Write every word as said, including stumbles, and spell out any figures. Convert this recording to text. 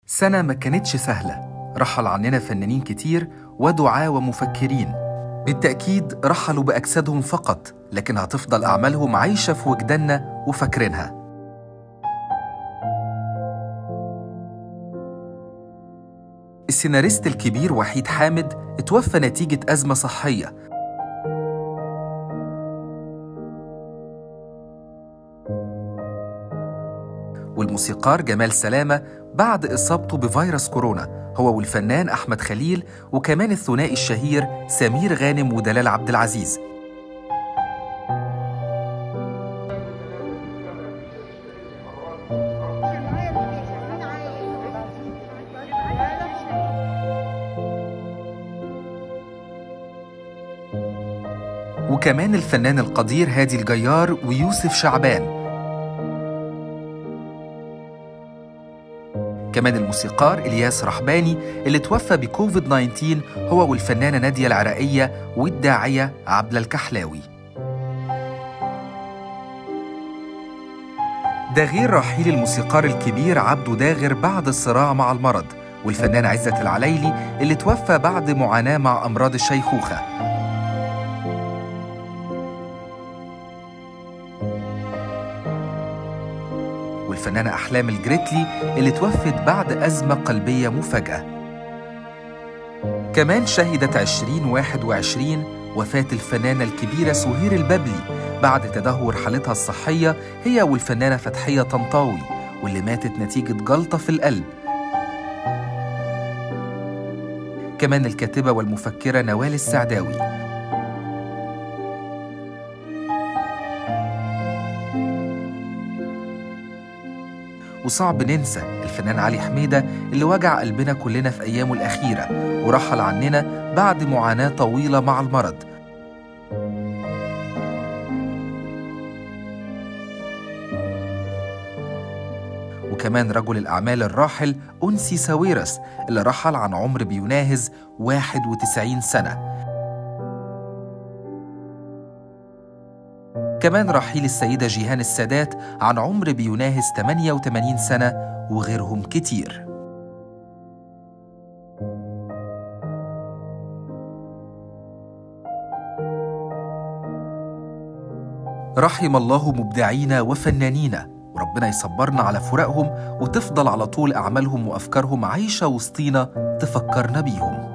سنة ما كانتش سهلة، رحل عننا فنانين كتير ودعاة ومفكرين. بالتأكيد رحلوا بأجسادهم فقط، لكن هتفضل أعمالهم عايشة في وجداننا وفاكرينها. السيناريست الكبير وحيد حامد اتوفى نتيجة أزمة صحية. والموسيقار جمال سلامة بعد إصابته بفيروس كورونا، هو والفنان أحمد خليل، وكمان الثنائي الشهير سمير غانم ودلال عبد العزيز. وكمان الفنان القدير هادي الجيار ويوسف شعبان. كمان الموسيقار إلياس رحباني اللي توفى بكوفيد تسعة عشر، هو والفنانة نادية العراقية والداعية عبلة الكحلاوي. ده غير رحيل الموسيقار الكبير عبده داغر بعد الصراع مع المرض، والفنان عزت العليلي اللي توفى بعد معاناة مع أمراض الشيخوخة. والفنانة أحلام الجريتلي اللي توفت بعد أزمة قلبية مفاجئة. كمان شهدت عشرين واحد وعشرين وفاة الفنانة الكبيرة سهير البابلي بعد تدهور حالتها الصحية هي والفنانة فتحية طنطاوي، واللي ماتت نتيجة جلطة في القلب. كمان الكاتبة والمفكرة نوال السعداوي. وصعب ننسى الفنان علي حميدة اللي وجع قلبنا كلنا في أيامه الأخيرة ورحل عننا بعد معاناة طويلة مع المرض. وكمان رجل الأعمال الراحل أنسي ساويرس اللي رحل عن عمر بيناهز واحد وتسعين سنة. كمان رحيل السيدة جيهان السادات عن عمر بيناهز ثمانية وثمانين سنة، وغيرهم كتير. رحم الله مبدعينا وفنانينا، وربنا يصبرنا على فراقهم، وتفضل على طول أعمالهم وأفكارهم عايشة وسطينا تفكرنا بيهم.